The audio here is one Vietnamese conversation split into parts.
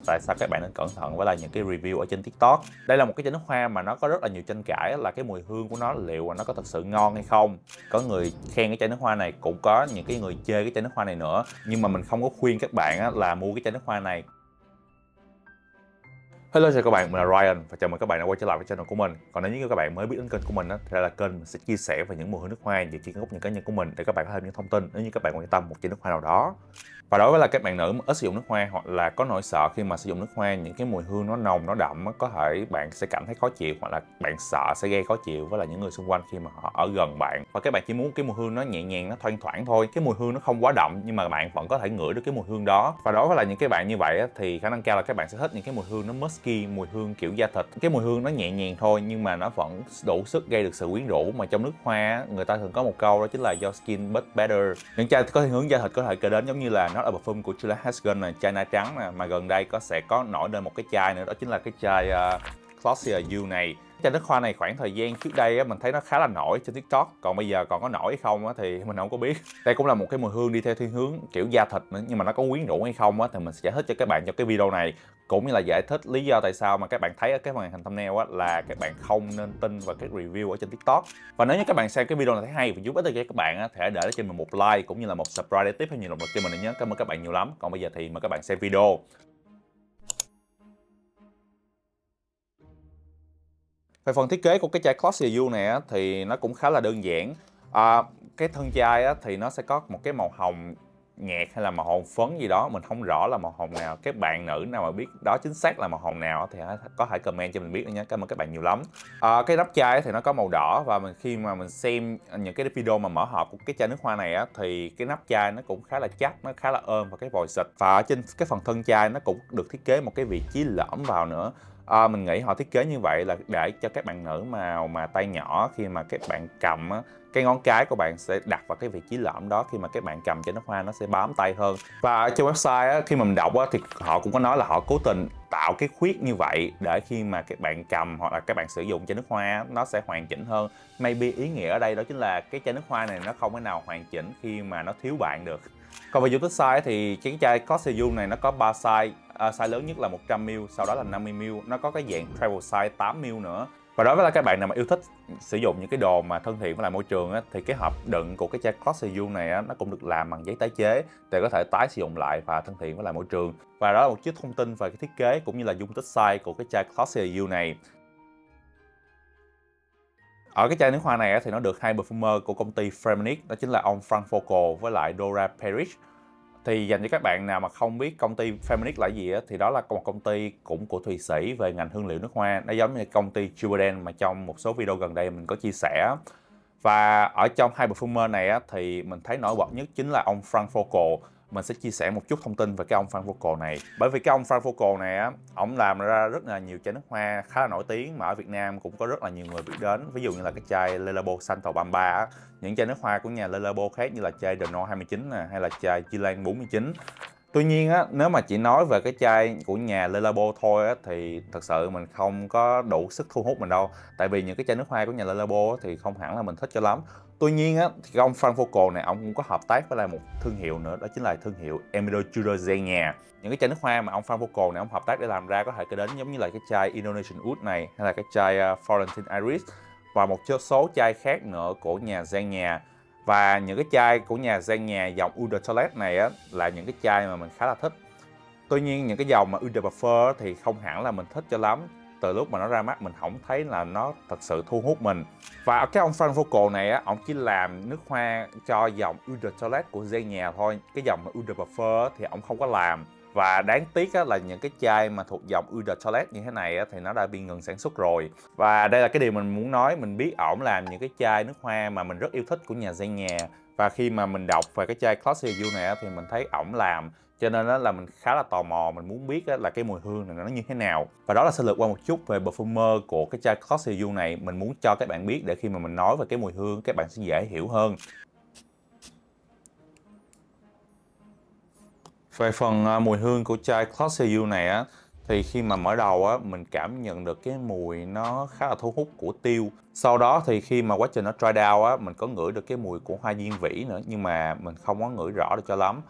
tại sao các bạn nên cẩn thận với lại những cái review ở trên TikTok. Đây là một cái chai nước hoa mà nó có rất là nhiều tranh cãi là cái mùi hương của nó liệu là nó có thật sự ngon hay không. Có người khen cái chai nước hoa này, cũng có những cái người chê cái chai nước hoa này nữa. Nhưng mà mình không có khuyên các bạn là mua cái chai nước hoa này. Hello chào các bạn, mình là Ryan và chào mừng các bạn đã quay trở lại với channel của mình. Còn nếu như các bạn mới biết đến kênh của mình thì đây là kênh mình sẽ chia sẻ về những mùi hương nước hoa, những chuyên gốc, những cá nhân của mình để các bạn có thêm những thông tin nếu như các bạn quan tâm một chai nước hoa nào đó. Và đối với là các bạn nữ ít sử dụng nước hoa hoặc là có nỗi sợ khi mà sử dụng nước hoa, những cái mùi hương nó nồng, nó đậm, có thể bạn sẽ cảm thấy khó chịu hoặc là bạn sợ sẽ gây khó chịu với là những người xung quanh khi mà họ ở gần bạn. Và các bạn chỉ muốn cái mùi hương nó nhẹ nhàng, nó thoang thoảng thôi. Cái mùi hương nó không quá đậm nhưng mà bạn vẫn có thể ngửi được cái mùi hương đó. Và đối với là những cái bạn như vậy thì khả năng cao là các bạn sẽ thích những cái mùi hương nó musky, mùi hương kiểu da thịt. Cái mùi hương nó nhẹ nhàng thôi nhưng mà nó vẫn đủ sức gây được sự quyến rũ. Mà trong nước hoa người ta thường có một câu đó chính là your skin but better. Những chai có hướng da thịt có thể kể đến giống như là Not a Perfume của Julia Hasgen này, chai na trắng nè, mà gần đây sẽ có nổi lên một cái chai nữa, đó chính là cái chai Glossier You này. Chai nước hoa này khoảng thời gian trước đây mình thấy nó khá là nổi trên TikTok, còn bây giờ còn có nổi hay không thì mình không có biết. Đây cũng là một cái mùi hương đi theo thiên hướng kiểu da thịt nữa, nhưng mà nó có quyến rũ hay không thì mình sẽ giải thích cho các bạn trong cái video này, cũng như là giải thích lý do tại sao mà các bạn thấy ở cái màn hình thumbnail là các bạn không nên tin vào các review ở trên TikTok. Và nếu như các bạn xem cái video này thấy hay và giúp ích cho các bạn thì hãy để cho mình một like cũng như là một subscribe để tiếp theo nhiều động lực cho mình nhé. Cảm ơn các bạn nhiều lắm. Còn bây giờ thì mời các bạn xem video. Về phần thiết kế của cái chai Glossier You này thì nó cũng khá là đơn giản. Cái thân chai thì nó sẽ có một cái màu hồng nhạt hay là màu hồng phấn gì đó, mình không rõ là màu hồng nào. Các bạn nữ nào mà biết đó chính xác là màu hồng nào thì có thể comment cho mình biết nhé. Cảm ơn các bạn nhiều lắm. Cái nắp chai thì nó có màu đỏ, và khi mà mình xem những cái video mà mở hộp của cái chai nước hoa này thì cái nắp chai nó cũng khá là chắc, nó khá là ôm vào cái vòi xịt. Và ở trên cái phần thân chai nó cũng được thiết kế một cái vị trí lõm vào nữa. Mình nghĩ họ thiết kế như vậy là để cho các bạn nữ mà tay nhỏ, khi mà các bạn cầm cái ngón cái của bạn sẽ đặt vào cái vị trí lõm đó, khi mà các bạn cầm chai nước hoa nó sẽ bám tay hơn. Và ở trên website khi mà mình đọc thì họ cũng có nói là họ cố tình tạo cái khuyết như vậy để khi mà các bạn cầm hoặc là các bạn sử dụng chai nước hoa nó sẽ hoàn chỉnh hơn. Maybe ý nghĩa ở đây đó chính là cái chai nước hoa này nó không thể nào hoàn chỉnh khi mà nó thiếu bạn được. Còn về dung tích size thì cái chai Glossier You này nó có 3 size. Size lớn nhất là 100ml, sau đó là 50ml, nó có cái dạng travel size 8ml nữa. Và đối với các bạn nào mà yêu thích sử dụng những cái đồ mà thân thiện với lại môi trường thì cái hộp đựng của cái chai Glossier You này nó cũng được làm bằng giấy tái chế để có thể tái sử dụng lại và thân thiện với lại môi trường. Và đó là một chút thông tin về cái thiết kế cũng như là dung tích size của cái chai Glossier You này. Ở cái chai nước hoa này thì nó được hai perfumer của công ty Firmenich, đó chính là ông Frank Fockel với lại Dora Parrish. Thì dành cho các bạn nào mà không biết công ty Firmenich là gì thì đó là một công ty cũng của Thụy Sĩ về ngành hương liệu nước hoa. Nó giống như công ty Givaudan mà trong một số video gần đây mình có chia sẻ. Và ở trong hai perfumer này thì mình thấy nổi bật nhất chính là ông Frank Fockel. Mình sẽ chia sẻ một chút thông tin về cái ông Frank Fockel này. Bởi vì cái ông Frank Fockel này ổng làm ra rất là nhiều chai nước hoa khá là nổi tiếng mà ở Việt Nam cũng có rất là nhiều người biết đến. Ví dụ như là cái chai Le Labo Santo Bamba, những chai nước hoa của nhà Le Labo khác như là chai The No 29 hay là chai Chilan 49. Tuy nhiên nếu mà chỉ nói về cái chai của nhà Le Labo thôi thì thật sự mình không có đủ sức thu hút mình đâu. Tại vì những cái chai nước hoa của nhà Le Labo thì không hẳn là mình thích cho lắm. Tuy nhiên thì ông Frank Fockel này ông cũng có hợp tác với lại một thương hiệu nữa, đó chính là thương hiệu Emilio Tudor Zegna. Những cái chai nước hoa mà ông Frank Fockel này ông hợp tác để làm ra có thể kể đến giống như là cái chai Indonesian Oud này, hay là cái chai Florentine Iris và một số chai khác nữa của nhà Zegna. Và những cái chai của nhà Zegna dòng Eau de Toilette này là những cái chai mà mình khá là thích. Tuy nhiên những cái dòng mà Eau de Parfum thì không hẳn là mình thích cho lắm. Từ lúc mà nó ra mắt mình không thấy là nó thật sự thu hút mình. Và cái ông Frank Fockel này ông chỉ làm nước hoa cho dòng Eau de Toilette của Zegna thôi. Cái dòng Eau de Parfum thì ông không có làm. Và đáng tiếc là những cái chai mà thuộc dòng Eau de Toilette như thế này thì nó đã bị ngừng sản xuất rồi. Và đây là cái điều mình muốn nói, mình biết ổng làm những cái chai nước hoa mà mình rất yêu thích của nhà Zegna. Và khi mà mình đọc về cái chai Glossier You này thì mình thấy ổng làm, cho nên là mình khá là tò mò, mình muốn biết là cái mùi hương này nó như thế nào. Và đó là sơ lược qua một chút về perfumer của cái chai Glossier You này. Mình muốn cho các bạn biết để khi mà mình nói về cái mùi hương các bạn sẽ dễ hiểu hơn. Về phần mùi hương của chai Glossier You này thì khi mà mở đầu mình cảm nhận được cái mùi nó khá là thu hút của tiêu. Sau đó thì khi mà quá trình nó dry down mình có ngửi được cái mùi của hoa diên vĩ nữa, nhưng mà mình không có ngửi rõ được cho lắm.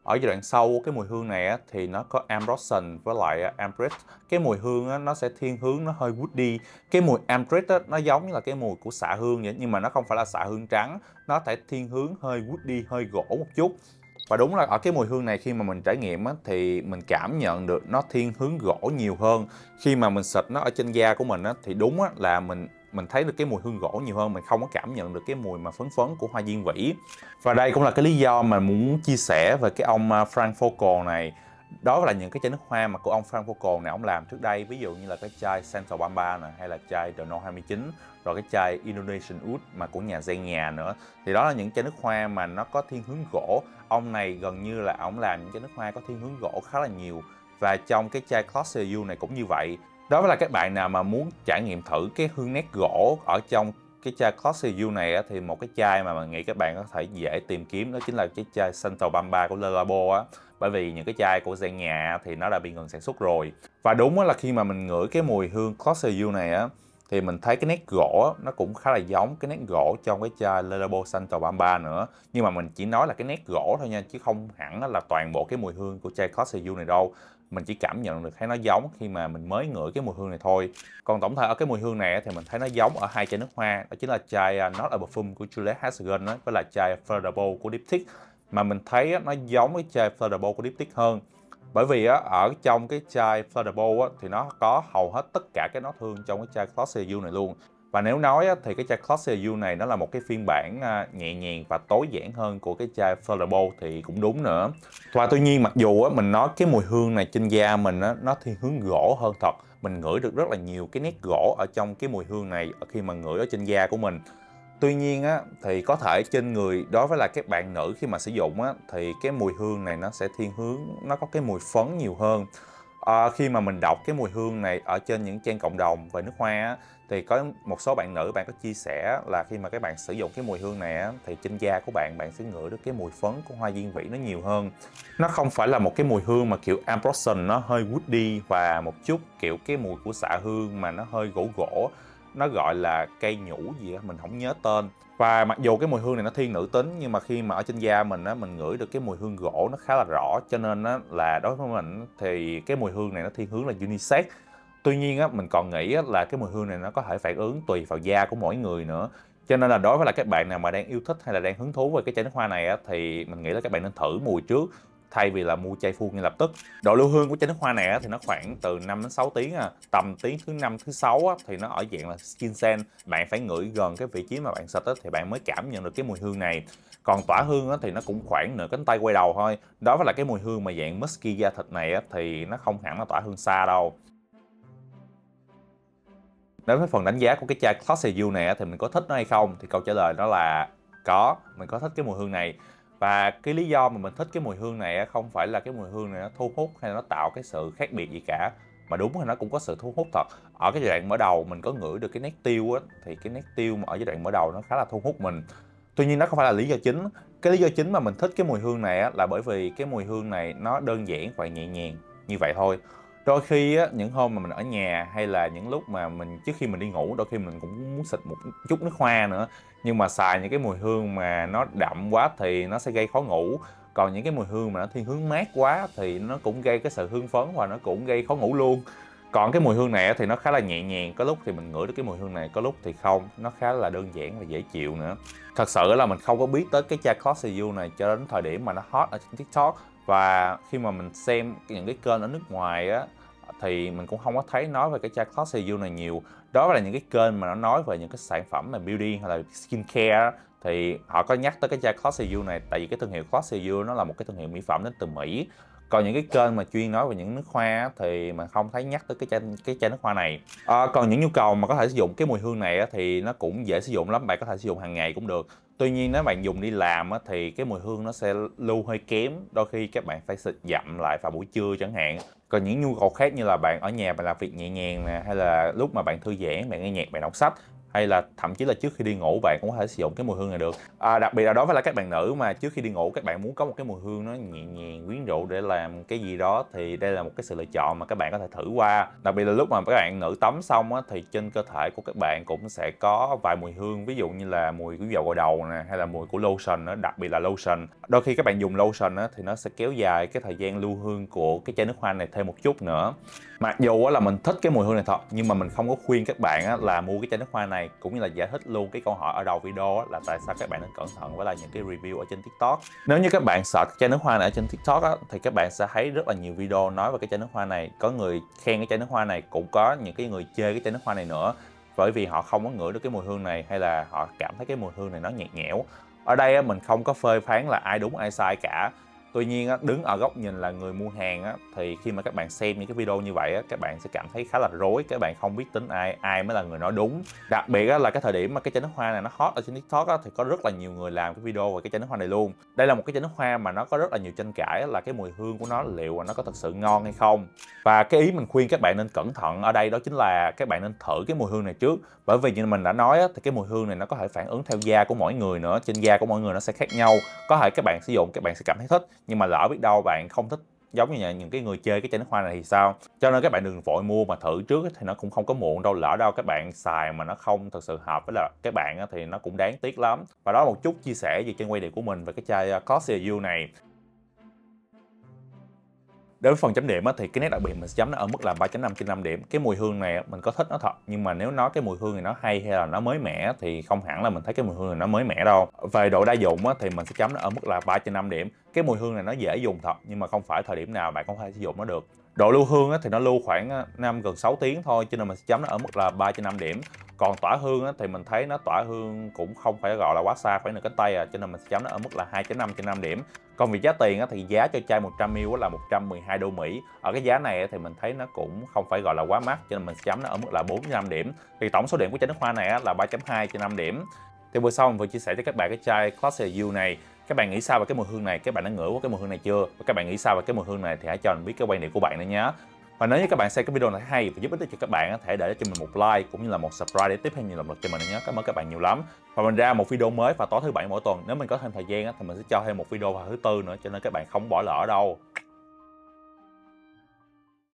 Ở giai đoạn sau cái mùi hương này á, thì nó có ambroxan với lại ambrette. Cái mùi hương á, nó sẽ thiên hướng nó hơi woody. Cái mùi ambrette á, nó giống như là cái mùi của xạ hương vậy, nhưng mà nó không phải là xạ hương trắng, nó sẽ thiên hướng hơi woody, hơi gỗ một chút. Và đúng là ở cái mùi hương này khi mà mình trải nghiệm á, thì mình cảm nhận được nó thiên hướng gỗ nhiều hơn. Khi mà mình xịt nó ở trên da của mình á, thì đúng á, là mình thấy được cái mùi hương gỗ nhiều hơn, mình không có cảm nhận được cái mùi mà phấn phấn của hoa diên vĩ. Và đây cũng là cái lý do mà muốn chia sẻ về cái ông Frank Focol này. Đó là những cái chai nước hoa mà của ông Frank Focol này ông làm trước đây, ví dụ như là cái chai Santal Bamba này, hay là chai The No 29, rồi cái chai Indonesian Oud mà của nhà Xenia nữa. Thì đó là những chai nước hoa mà nó có thiên hướng gỗ. Ông này gần như là ông làm những chai nước hoa có thiên hướng gỗ khá là nhiều. Và trong cái chai Closet You này cũng như vậy. Đó là các bạn nào mà muốn trải nghiệm thử cái hương nét gỗ ở trong cái chai Closet You này á, thì một cái chai mà mình nghĩ các bạn có thể dễ tìm kiếm đó chính là cái chai Santal Bamba của Le Labo á. Bởi vì những cái chai của Xenia thì nó đã bị ngừng sản xuất rồi. Và đúng là khi mà mình ngửi cái mùi hương Closet You này á, thì mình thấy cái nét gỗ nó cũng khá là giống cái nét gỗ trong cái chai Le Labo Santal Bamba nữa. Nhưng mà mình chỉ nói là cái nét gỗ thôi nha, chứ không hẳn là toàn bộ cái mùi hương của chai Closet You này đâu. Mình chỉ cảm nhận được thấy nó giống khi mà mình mới ngửi cái mùi hương này thôi. Còn tổng thể ở cái mùi hương này thì mình thấy nó giống ở hai chai nước hoa, đó chính là chai Not a Perfume của Juliette Hasegan với là chai Fleur của Diptyque. Mà mình thấy nó giống với chai Fleur của Diptyque hơn. Bởi vì ở trong cái chai Fleur thì nó có hầu hết tất cả cái nốt hương trong cái chai Closet You này luôn. Và nếu nói thì cái chai Closet You này nó là một cái phiên bản nhẹ nhàng và tối giản hơn của cái chai Fleur thì cũng đúng nữa. Và tuy nhiên mặc dù mình nói cái mùi hương này trên da mình nó thiên hướng gỗ hơn thật. Mình ngửi được rất là nhiều cái nét gỗ ở trong cái mùi hương này khi mà ngửi ở trên da của mình. Tuy nhiên thì có thể trên người đối với là các bạn nữ khi mà sử dụng thì cái mùi hương này nó sẽ thiên hướng nó có cái mùi phấn nhiều hơn. Khi mà mình đọc cái mùi hương này ở trên những trang cộng đồng về nước hoa thì có một số bạn nữ bạn có chia sẻ là khi mà các bạn sử dụng cái mùi hương này thì trên da của bạn sẽ ngửi được cái mùi phấn của hoa diên vĩ nó nhiều hơn. Nó không phải là một cái mùi hương mà kiểu ambroxan nó hơi woody và một chút kiểu cái mùi của xạ hương mà nó hơi gỗ gỗ. Nó gọi là cây nhũ gì á, mình không nhớ tên. Và mặc dù cái mùi hương này nó thiên nữ tính, nhưng mà khi mà ở trên da mình mình ngửi được cái mùi hương gỗ nó khá là rõ, cho nên là đối với mình thì cái mùi hương này nó thiên hướng là unisex. Tuy nhiên mình còn nghĩ là cái mùi hương này nó có thể phản ứng tùy vào da của mỗi người nữa. Cho nên là đối với là các bạn nào mà đang yêu thích hay là đang hứng thú về cái chai nước hoa này thì mình nghĩ là các bạn nên thử mùi trước thay vì là mua chai full ngay lập tức. Độ lưu hương của chai nước hoa này thì nó khoảng từ 5 đến 6 tiếng tầm tiếng thứ 5 thứ 6 thì nó ở dạng là skin scent. Bạn phải ngửi gần cái vị trí mà bạn xịt thì bạn mới cảm nhận được cái mùi hương này. Còn tỏa hương thì nó cũng khoảng nửa cánh tay quay đầu thôi. Đó là cái mùi hương mà dạng musky da thịt này thì nó không hẳn là tỏa hương xa đâu. Đối với phần đánh giá của cái chai Closet You này thì mình có thích nó hay không thì câu trả lời đó là có, mình có thích cái mùi hương này. Và cái lý do mà mình thích cái mùi hương này không phải là cái mùi hương này nó thu hút hay là nó tạo cái sự khác biệt gì cả, mà đúng là nó cũng có sự thu hút thật. Ở cái giai đoạn mở đầu mình có ngửi được cái nét tiêu thì cái nét tiêu mà ở giai đoạn mở đầu nó khá là thu hút mình. Tuy nhiên nó không phải là lý do chính. Cái lý do chính mà mình thích cái mùi hương này là bởi vì cái mùi hương này nó đơn giản và nhẹ nhàng như vậy thôi. Đôi khi những hôm mà mình ở nhà hay là những lúc mà trước khi mình đi ngủ, đôi khi mình cũng muốn xịt một chút nước hoa nữa. Nhưng mà xài những cái mùi hương mà nó đậm quá thì nó sẽ gây khó ngủ. Còn những cái mùi hương mà nó thiên hướng mát quá thì nó cũng gây cái sự hưng phấn và nó cũng gây khó ngủ luôn. Còn cái mùi hương này thì nó khá là nhẹ nhàng, có lúc thì mình ngửi được cái mùi hương này, có lúc thì không, nó khá là đơn giản và dễ chịu nữa. Thật sự là mình không có biết tới cái chai Closet You này cho đến thời điểm mà nó hot ở trên TikTok. Và khi mà mình xem những cái kênh ở nước ngoài thì mình cũng không có thấy nói về cái chai Closet You này nhiều. Đó là những cái kênh mà nó nói về những cái sản phẩm là beauty hay là skincare thì họ có nhắc tới cái chai Closet You này, tại vì cái thương hiệu Closet You nó là một cái thương hiệu mỹ phẩm đến từ Mỹ. Còn những cái kênh mà chuyên nói về những nước hoa thì mình không thấy nhắc tới cái chai nước hoa này. Còn những nhu cầu mà có thể sử dụng cái mùi hương này thì nó cũng dễ sử dụng lắm, bạn có thể sử dụng hàng ngày cũng được. Tuy nhiên nếu bạn dùng đi làm thì cái mùi hương nó sẽ lưu hơi kém, đôi khi các bạn phải xịt dặm lại vào buổi trưa chẳng hạn. Còn những nhu cầu khác như là bạn ở nhà bạn làm việc nhẹ nhàng nè, hay là lúc mà bạn thư giãn, bạn nghe nhạc, bạn đọc sách, hay là thậm chí là trước khi đi ngủ bạn cũng có thể sử dụng cái mùi hương này được. Đặc biệt là đối với là các bạn nữ mà trước khi đi ngủ các bạn muốn có một cái mùi hương nó nhẹ nhàng quyến rũ để làm cái gì đó, thì đây là một cái sự lựa chọn mà các bạn có thể thử qua. Đặc biệt là lúc mà các bạn nữ tắm xong á, thì trên cơ thể của các bạn cũng sẽ có vài mùi hương, ví dụ như là mùi của dầu gội đầu nè, hay là mùi của lotion đó, đặc biệt là lotion. Đôi khi các bạn dùng lotion á, thì nó sẽ kéo dài cái thời gian lưu hương của cái chai nước hoa này thêm một chút nữa. Mặc dù là mình thích cái mùi hương này thật, nhưng mà mình không có khuyên các bạn là mua cái chai nước hoa này, cũng như là giải thích luôn cái câu hỏi ở đầu video là tại sao các bạn nên cẩn thận với lại những cái review ở trên TikTok. Nếu như các bạn search chai nước hoa này ở trên TikTok thì các bạn sẽ thấy rất là nhiều video nói về cái chai nước hoa này. Có người khen cái chai nước hoa này, cũng có những cái người chê cái chai nước hoa này nữa, bởi vì họ không có ngửi được cái mùi hương này, hay là họ cảm thấy cái mùi hương này nó nhạt nhẽo. Ở đây mình không có phê phán là ai đúng ai sai cả. Tuy nhiên đứng ở góc nhìn là người mua hàng thì khi mà các bạn xem những cái video như vậy các bạn sẽ cảm thấy khá là rối, các bạn không biết tính ai mới là người nói đúng. Đặc biệt là cái thời điểm mà cái chai nước hoa này nó hot ở trên TikTok thì có rất là nhiều người làm cái video về cái chai nước hoa này luôn. Đây là một cái chai nước hoa mà nó có rất là nhiều tranh cãi là cái mùi hương của nó liệu là nó có thật sự ngon hay không. Và cái ý mình khuyên các bạn nên cẩn thận ở đây đó chính là các bạn nên thử cái mùi hương này trước, bởi vì như mình đã nói thì cái mùi hương này nó có thể phản ứng theo da của mỗi người nữa, trên da của mỗi người nó sẽ khác nhau. Có thể các bạn sử dụng các bạn sẽ cảm thấy thích, nhưng mà lỡ biết đâu bạn không thích giống như những cái người chơi cái chai nước hoa này thì sao. Cho nên các bạn đừng vội mua mà thử trước thì nó cũng không có muộn đâu. Lỡ đâu các bạn xài mà nó không thực sự hợp với là các bạn thì nó cũng đáng tiếc lắm. Và đó là một chút chia sẻ về trên quan điểm của mình về cái chai Glossier You này. Đối với phần chấm điểm thì cái nét đặc biệt mình sẽ chấm nó ở mức là 3.5 trên 5 điểm. Cái mùi hương này mình có thích nó thật, nhưng mà nếu nói cái mùi hương này nó hay hay là nó mới mẻ thì không hẳn là mình thấy cái mùi hương này nó mới mẻ đâu. Về độ đa dụng thì mình sẽ chấm nó ở mức là 3 trên 5 điểm. Cái mùi hương này nó dễ dùng thật, nhưng mà không phải thời điểm nào bạn cũng có thể sử dụng nó được. Độ lưu hương thì nó lưu khoảng gần 6 tiếng thôi, cho nên mình sẽ chấm nó ở mức là 3 trên 5 điểm. Còn tỏa hương thì mình thấy nó tỏa hương cũng không phải gọi là quá xa, khoảng nửa cánh tay cho nên mình sẽ chấm nó ở mức là 2.5 trên 5 điểm. Còn về giá tiền thì giá cho chai 100ml là 112 đô Mỹ. Ở cái giá này thì mình thấy nó cũng không phải gọi là quá mắc, cho nên mình sẽ chấm nó ở mức là 4.5 điểm. Thì tổng số điểm của chai nước hoa này là 3.2 trên 5 điểm. Thì vừa sau mình vừa chia sẻ cho các bạn cái chai Glossier You này. Các bạn nghĩ sao về cái mùi hương này? Các bạn đã ngửi qua cái mùi hương này chưa? Và các bạn nghĩ sao về cái mùi hương này thì hãy cho mình biết cái quan điểm của bạn nữa nhé. Và nếu như các bạn xem cái video này hay và giúp ích cho các bạn hãy để cho mình một like cũng như là một subscribe để tiếp thêm nhiều động lực cho mình nhé. Cảm ơn các bạn nhiều lắm. Và mình ra một video mới vào tối thứ Bảy mỗi tuần. Nếu mình có thêm thời gian thì mình sẽ cho thêm một video vào thứ Tư nữa, cho nên các bạn không bỏ lỡ đâu.